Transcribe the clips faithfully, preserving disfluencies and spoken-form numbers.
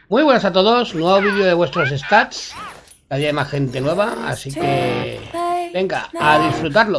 Muy buenas a todos, nuevo vídeo de vuestros stats. Cada día hay más gente nueva, así que venga, a disfrutarlo.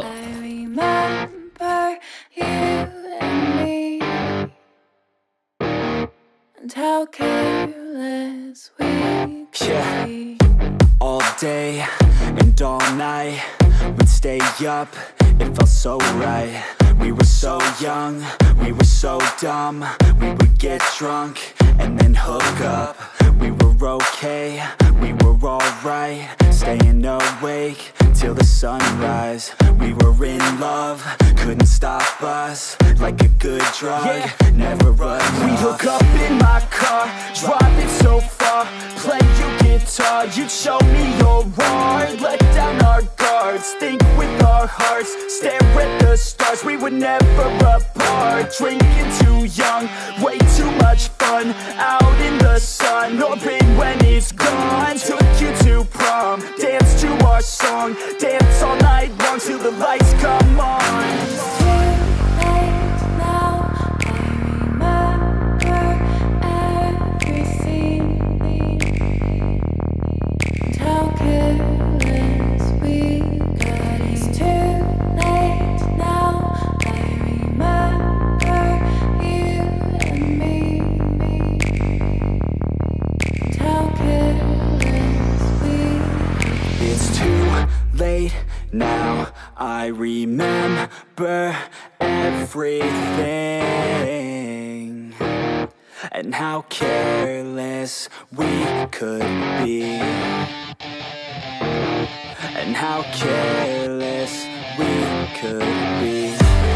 Yeah, all day and all night we'd stay up, it felt so right. We were so young, we were so dumb. We would get drunk and then hook up. We were okay, we were alright, staying awake till the sunrise. We were in love, couldn't stop us, like a good drug, yeah. Never enough. We'd hook up in my car, driving so far, play your guitar, you'd show me your art, let down our guards, think with our hearts, stare at the stars. We were never apart, drinking too young, way too much fun, out in the sun, hoping when it's gone. Took you to prom, dance to our song, dance all night long till the lights come on. Now I remember everything, and how careless we could be, and how careless we could be,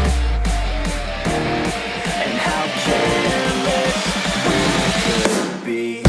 and how careless we could be.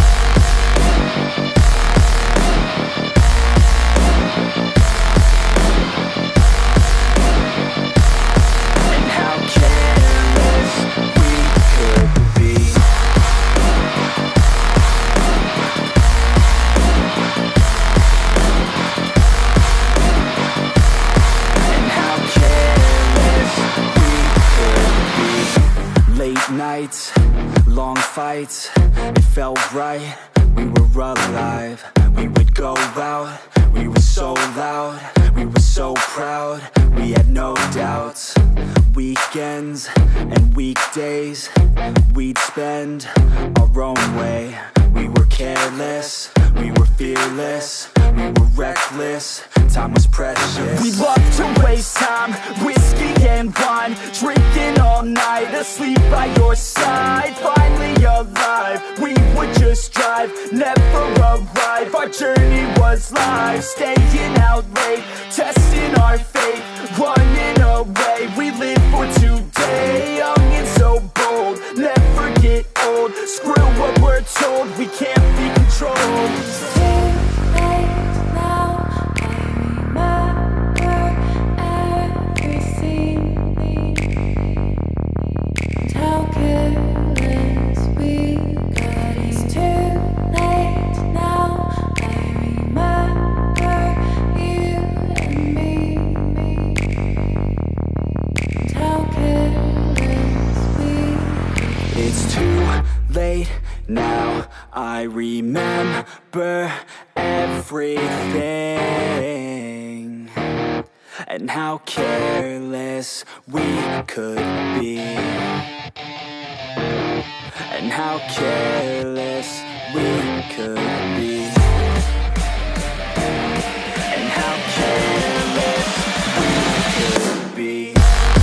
Nights, long fights, it felt right, we were alive. We would go out, we were so loud, we were so proud, we had no doubts. Weekends and weekdays, we'd spend our own way. We were careless, we were fearless, we were reckless, time was precious. We loved to waste time, whiskey and wine, drinking all night, asleep by your side. Finally alive, we would just drive, never arrive. Our journey was life, staying out late, testing our fate, running away. We live for today, young and so bold, never get old. Screw what we're told, we can't be controlled. Now I remember everything, and how careless we could be, and how careless we could be, and how careless we could be.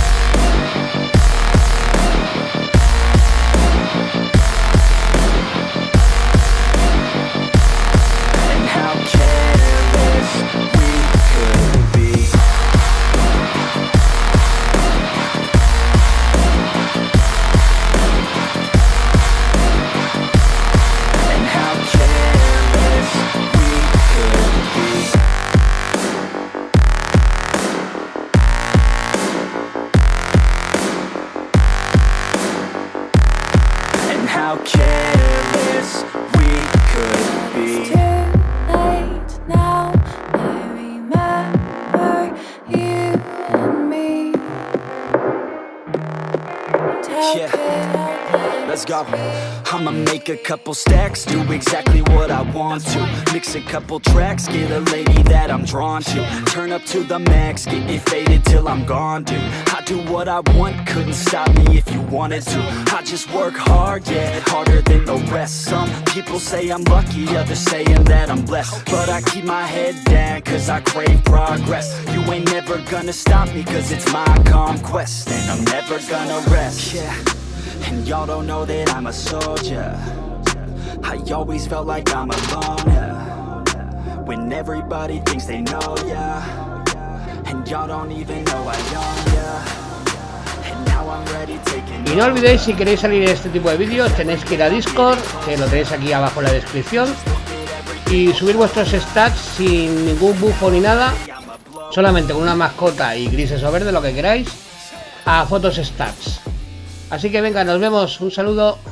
How careless we could be. It's too late now, I remember you and me. Yeah. let's go. I'ma make a couple stacks, do exactly what I want to. Mix a couple tracks, get a lady that I'm drawn to. Turn up to the max, get me faded till I'm gone, dude. I do what I want, couldn't stop me if you wanted to. I just work hard, yeah, harder than the rest. Some people say I'm lucky, others saying that I'm blessed. But I keep my head down, cause I crave progress. You ain't never gonna stop me, cause it's my conquest. And I'm never gonna rest, yeah. And y'all don't know that I'm a soldier. I always felt like I'm alone, yeah. When everybody thinks they know, yeah. And y'all don't even know I own, yeah. And now I'm ready taking. Y no olvidéis, si queréis salir de este tipo de vídeos, tenéis que ir a Discord, que lo tenéis aquí abajo en la descripción, y subir vuestros stats sin ningún bufo ni nada, solamente con una mascota y grises o verde, lo que queráis, a Fotos Stats. Así que venga, nos vemos, un saludo.